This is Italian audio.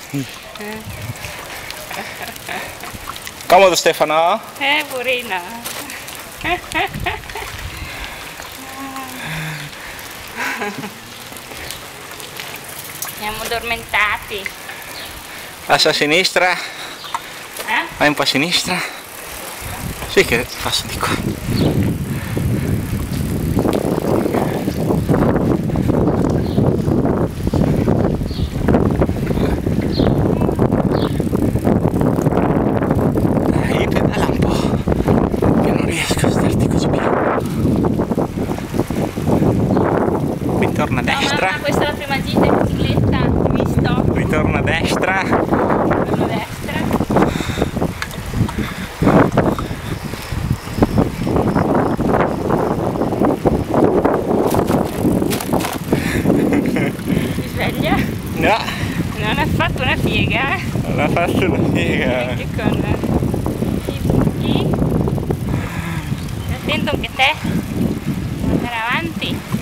Comodo Stefano? Purina. Siamo addormentati. Passa a sinistra. Vai un po' a sinistra. Sì che passo di qua. Pedala un po', che non riesco a starti così piano. Ritorna a destra. Mamma, questa è la prima gita in bicicletta, visto? Ritorna a destra. Torno a destra. Si sveglia? No, Non ha fatto una piega, non ha fatto una piega. anche con i buchi. Stai attento anche te, andare avanti.